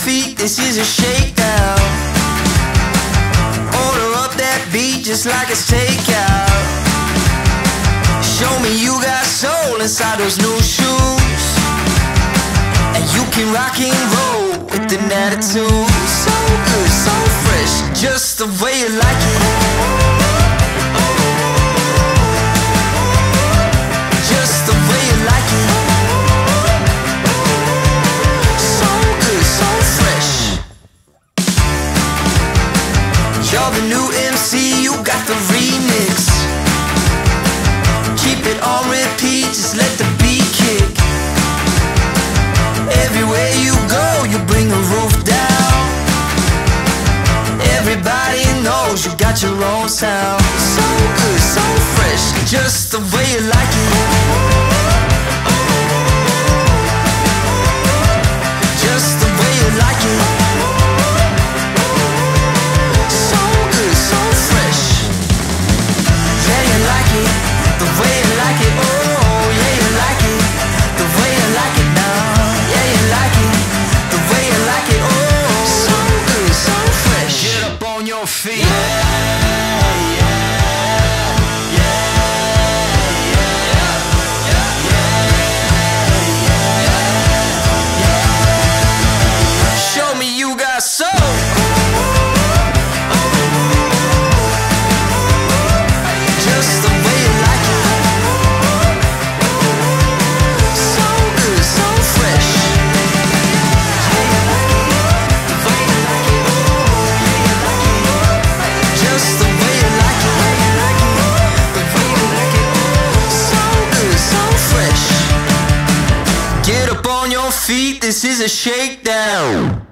feet, this is a shakedown. Order up that beat just like it's takeout. Show me you got soul inside those new shoes, and you can rock and roll with an attitude. So good, so fresh, just the way you like it. Just the way you like it. So good, so fresh. You're the new MC, you got the remix. Keep it on repeat, just let the beat kick. Everywhere you go, you bring the roof down. Everybody knows you got your own sound. So good, so fresh, just the way you like it. Just the way you like it. So good, so fresh. Yeah, you like it, the way you like it. Oh, yeah, you like it, the way you like it now. Yeah, you like it, the way you like it. Oh, so good, so fresh. Get up on your feet. Show me you got soul. Just the way you like it. So good, so fresh. Yeah, you like it, the way you like it. Yeah, you like it. Just the way you like it. The way you like it. So good, so fresh. Get up on your feet, this is a shakedown.